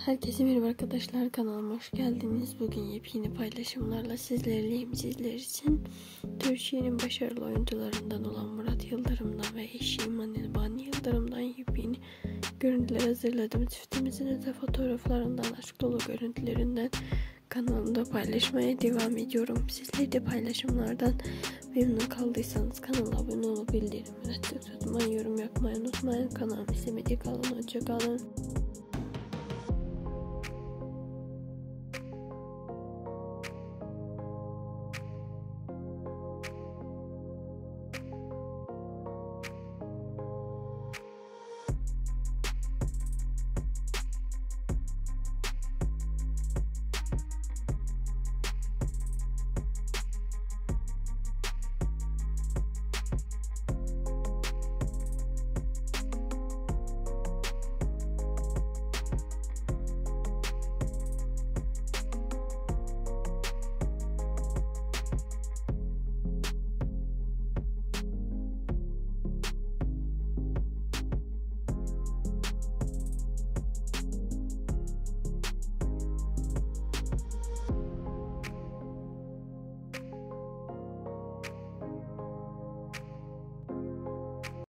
Herkese merhaba arkadaşlar, kanalıma hoş geldiniz. Bugün yepyeni paylaşımlarla sizlerleyim. Sizler için Türkiye'nin başarılı oyuncularından olan Murat Yıldırım'dan ve eşi İman Banu Yıldırım'dan yepyeni görüntüler hazırladım. Çiftimizin de fotoğraflarından, aşk dolu görüntülerinden kanalımda paylaşmaya devam ediyorum. Sizler de paylaşımlardan memnun kaldıysanız kanala abone olup bildirimleri açmayı, yorum yapmayı unutmayın. Kanalımı izlemede kalın, hoşça kalın.